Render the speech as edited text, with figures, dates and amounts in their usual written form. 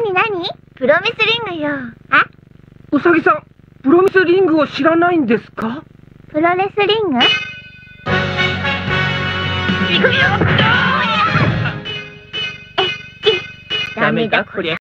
プロミスリングよ。あ？ うさぎさん、プロミスリングを知らないんですか？ プロレスリング？ ダメだこりゃ。